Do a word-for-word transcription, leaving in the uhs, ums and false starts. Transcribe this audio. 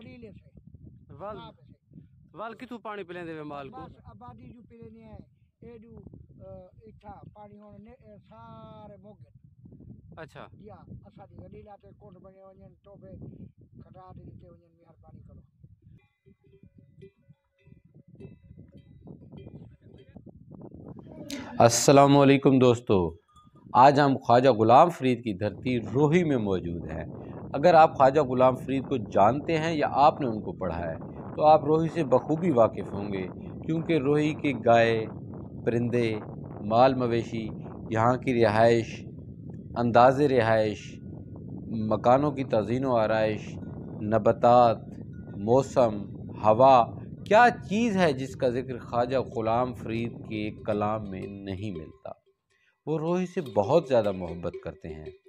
غلیلے سے وال آپ سے وال کتوں پانی پلیں دے مال کو بس آبادی جو پیلے ہے ایڈو اٹھا پانی ہونے سارے موگے اچھا یا اسا دی غلیلا تے کوٹ بنے ونجن توبے کھٹا دے تے ونجن مہربانی کرو. السلام علیکم دوستو، آج ہم خواجہ غلام فرید کی دھرتی روہی میں موجود ہیں۔ اگر آپ خواجہ غلام فرید کو جانتے ہیں یا آپ نے ان کو پڑھا ہے تو آپ روہی سے بخوبی واقف ہوں گے، کیونکہ روہی کے گائے، پرندے، مال مویشی، یہاں کی رہائش، انداز رہائش، مکانوں کی تزئین و آرائش، نباتات، موسم، ہوا، کیا چیز ہے جس کا ذکر خواجہ غلام فرید کے کلام میں نہیں ملتا۔ وہ روہی سے بہت زیادہ محبت کرتے ہیں۔